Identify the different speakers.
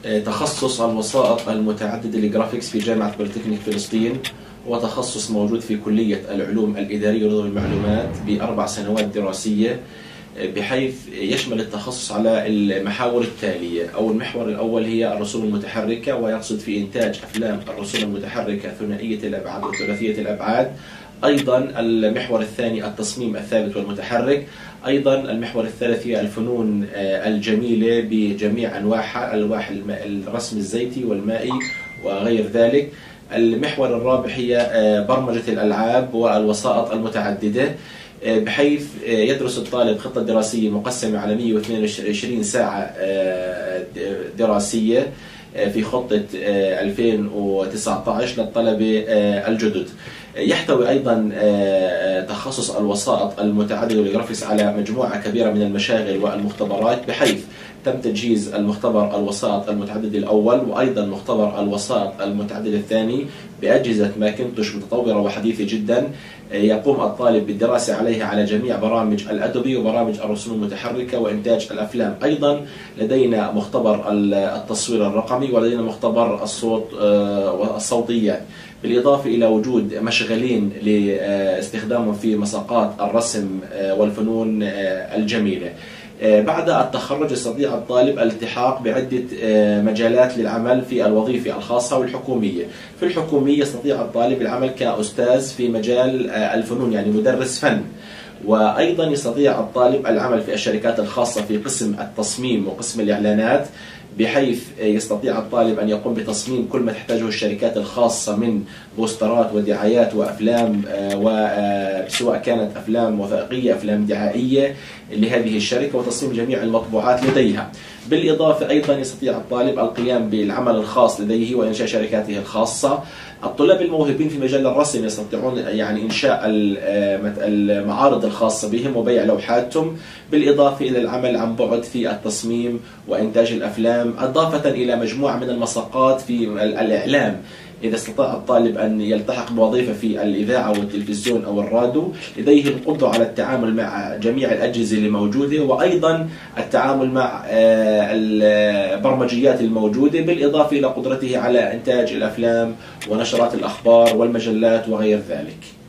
Speaker 1: تخصص الوسائط المتعددة للجرافيكس في جامعة بوليتكنيك فلسطين، وتخصص موجود في كلية العلوم الإدارية ونظم المعلومات ب4 سنوات دراسية، بحيث يشمل التخصص على المحاور التالية. أو المحور الأول هي الرسوم المتحركة، ويقصد في إنتاج أفلام الرسوم المتحركة ثنائية الأبعاد وثلاثية الأبعاد. أيضا المحور الثاني التصميم الثابت والمتحرك. أيضا المحور الثالث هي الفنون الجميلة بجميع أنواعها، ألواح الرسم الزيتي والمائي وغير ذلك. المحور الرابع هي برمجة الألعاب والوسائط المتعددة، بحيث يدرس الطالب خطة دراسية مقسمة على 122 ساعة دراسية في خطة 2019 للطلبة الجدد. يحتوي أيضا تخصص الوسائط المتعددة والجرافيكس على مجموعة كبيرة من المشاغل والمختبرات، بحيث تم تجهيز المختبر الوسائط المتعددة الأول وأيضا مختبر الوسائط المتعددة الثاني بأجهزة ماكنتوش متطورة وحديثة جدا. يقوم الطالب بالدراسة عليها على جميع برامج الأدوبي وبرامج الرسوم المتحركة وإنتاج الأفلام. أيضا لدينا مختبر التصوير الرقمي، ولدينا مختبر الصوت والصوتيات، بالإضافة إلى وجود مشغلين لاستخدامهم في مساقات الرسم والفنون الجميلة. بعد التخرج يستطيع الطالب الالتحاق بعدة مجالات للعمل في الوظيفة الخاصة والحكومية. في الحكومية يستطيع الطالب العمل كأستاذ في مجال الفنون، يعني مدرس فن. وأيضا يستطيع الطالب العمل في الشركات الخاصة في قسم التصميم وقسم الإعلانات، بحيث يستطيع الطالب أن يقوم بتصميم كل ما تحتاجه الشركات الخاصة من بوسترات ودعايات وأفلام، سواء كانت أفلام وثائقية أفلام دعائية لهذه الشركة، وتصميم جميع المطبوعات لديها. بالإضافة أيضا يستطيع الطالب القيام بالعمل الخاص لديه وإنشاء شركاته الخاصة. الطلاب الموهوبين في مجال الرسم يستطيعون يعني إنشاء المعارض الخاصة بهم وبيع لوحاتهم، بالإضافة إلى العمل عن بعد في التصميم وإنتاج الأفلام، إضافة إلى مجموعة من المساقات في الإعلام. إذا استطاع الطالب أن يلتحق بوظيفة في الإذاعة والتلفزيون أو الراديو، لديه القدرة على التعامل مع جميع الأجهزة الموجودة، وأيضا التعامل مع البرمجيات الموجودة، بالإضافة إلى قدرته على إنتاج الأفلام ونشرات الأخبار والمجلات وغير ذلك.